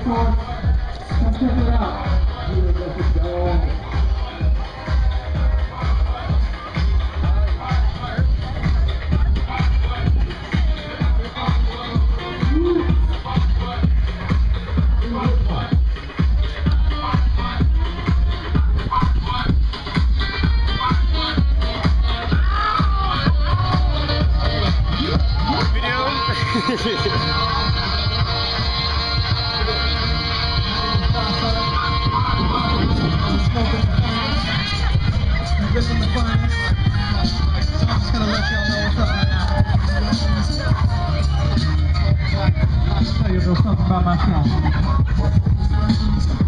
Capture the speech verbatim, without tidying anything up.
Come check it out. This is the fun. So I'm just gonna let y'all know what's up right now. I'll tell you a little something about myself.